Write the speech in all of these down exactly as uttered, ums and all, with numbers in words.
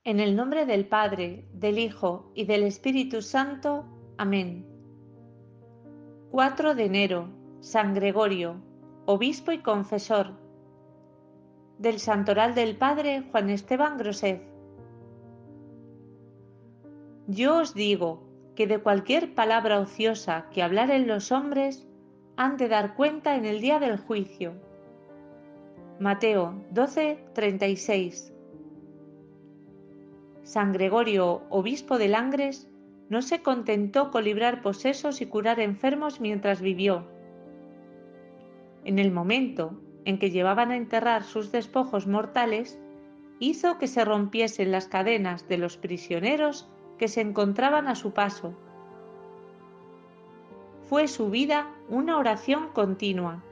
En el nombre del Padre, del Hijo y del Espíritu Santo. Amén. cuatro de enero, San Gregorio, obispo y confesor. Del Santoral del Padre Juan Esteban Grosset. Yo os digo que de cualquier palabra ociosa que hablaren los hombres, han de dar cuenta en el día del juicio. Mateo doce, treinta y seis. San Gregorio, obispo de Langres, no se contentó con librar posesos y curar enfermos mientras vivió. En el momento en que llevaban a enterrar sus despojos mortales, hizo que se rompiesen las cadenas de los prisioneros que se encontraban a su paso. Fue su vida una oración continua.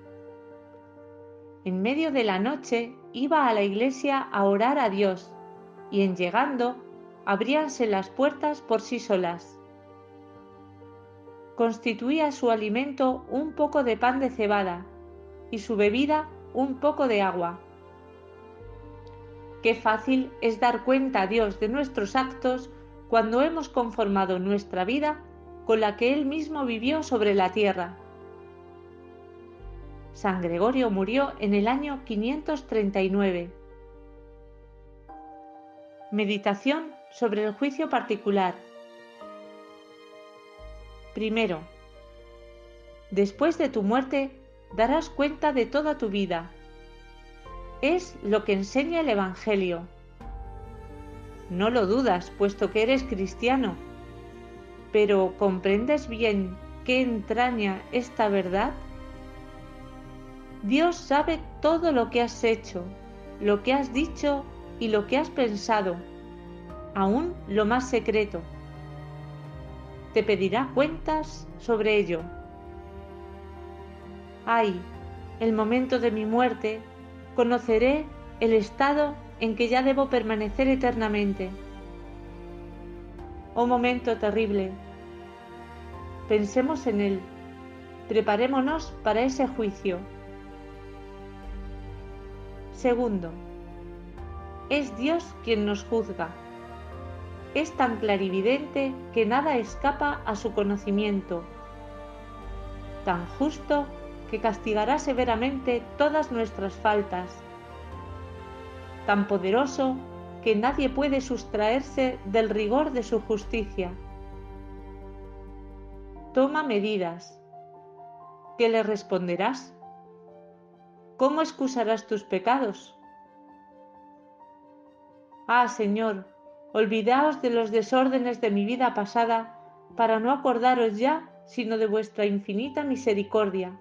En medio de la noche iba a la iglesia a orar a Dios, y en llegando, abríanse las puertas por sí solas. Constituía su alimento un poco de pan de cebada, y su bebida un poco de agua. Qué fácil es dar cuenta a Dios de nuestros actos cuando hemos conformado nuestra vida con la que Él mismo vivió sobre la tierra. San Gregorio murió en el año quinientos treinta y nueve. Meditación sobre el juicio particular. Primero, después de tu muerte darás cuenta de toda tu vida. Es lo que enseña el Evangelio. No lo dudas, puesto que eres cristiano, pero ¿comprendes bien qué entraña esta verdad? Dios sabe todo lo que has hecho, lo que has dicho y lo que has pensado, aún lo más secreto. Te pedirá cuentas sobre ello. Ay, el momento de mi muerte, conoceré el estado en que ya debo permanecer eternamente. Oh momento terrible, pensemos en él, preparémonos para ese juicio. Segundo, es Dios quien nos juzga. Es tan clarividente que nada escapa a su conocimiento, tan justo que castigará severamente todas nuestras faltas, tan poderoso que nadie puede sustraerse del rigor de su justicia. Toma medidas. ¿Qué le responderás? ¿Cómo excusarás tus pecados? Ah, Señor, olvidaos de los desórdenes de mi vida pasada para no acordaros ya sino de vuestra infinita misericordia.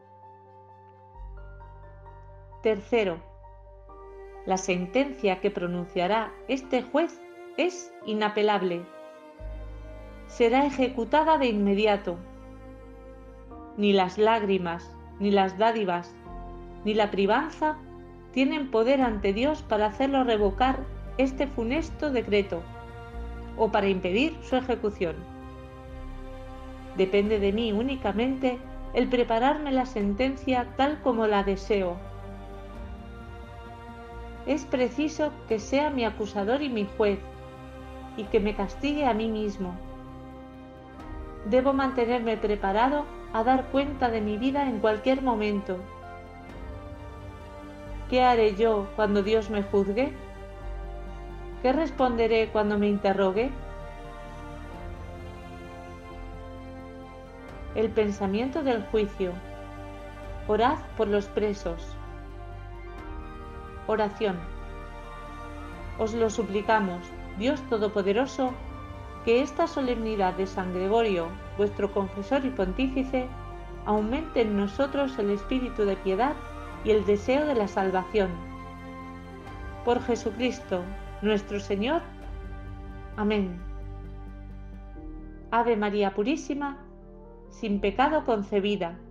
Tercero, la sentencia que pronunciará este juez es inapelable. Será ejecutada de inmediato. Ni las lágrimas, ni las dádivas, ni la privanza tienen poder ante Dios para hacerlo revocar este funesto decreto o para impedir su ejecución. Depende de mí únicamente el prepararme la sentencia tal como la deseo. Es preciso que sea mi acusador y mi juez, y que me castigue a mí mismo. Debo mantenerme preparado a dar cuenta de mi vida en cualquier momento. ¿Qué haré yo cuando Dios me juzgue? ¿Qué responderé cuando me interrogue? El pensamiento del juicio. Orad por los presos. Oración. Os lo suplicamos, Dios Todopoderoso, que esta solemnidad de San Gregorio, vuestro confesor y pontífice, aumente en nosotros el espíritu de piedad y el deseo de la salvación. Por Jesucristo, nuestro Señor. Amén. Ave María Purísima, sin pecado concebida.